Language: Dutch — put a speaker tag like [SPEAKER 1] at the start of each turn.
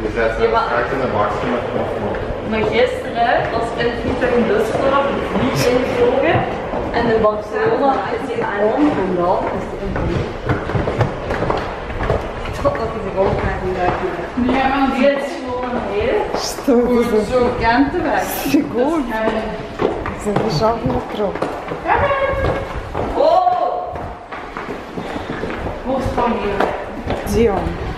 [SPEAKER 1] Dus dat is straks in de baksteen met knoflook.
[SPEAKER 2] Maar gisteren was in het vliegtuig in Düsseldorf niet ingevlogen en in Barcelona is hij aan en dan is hij ingevlogen. Dat is de rondkaart niet uitmaakt.
[SPEAKER 3] Ja, maar
[SPEAKER 2] Die is gewoon heel
[SPEAKER 3] goed zo kent de weg.
[SPEAKER 4] Goed. Ze zijn dezelfde metro.
[SPEAKER 2] Oh!
[SPEAKER 3] Hoe is het van hier?
[SPEAKER 4] Pigeon.